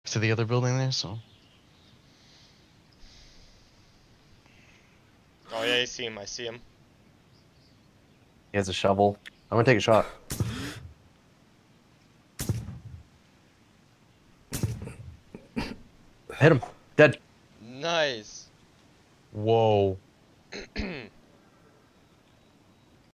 to the other building there, so. Oh yeah, I see him. I see him. He has a shovel. I'm gonna take a shot. Hit him. Dead. Nice. Whoa.